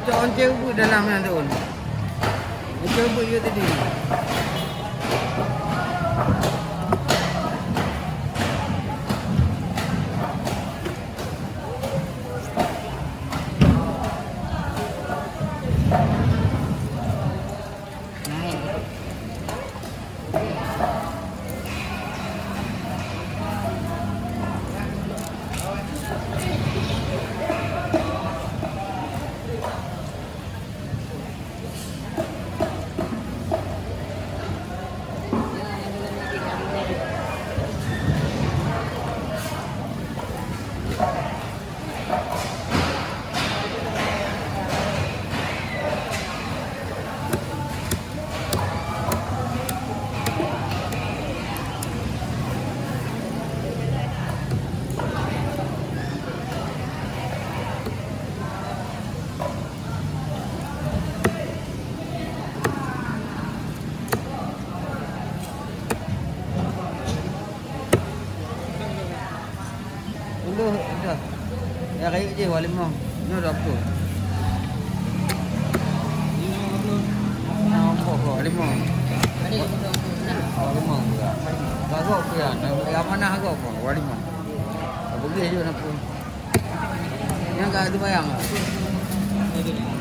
once rebut dalam yang tu. Once rebut je tadi. Dah. Ya kayak je walimah. Ni dah apa? Apa walimah? Ada Walimah juga. Agak apa ya? Yang mana agak apa? Walimah. Boleh je nak pun. Yang kat tu bayang ah.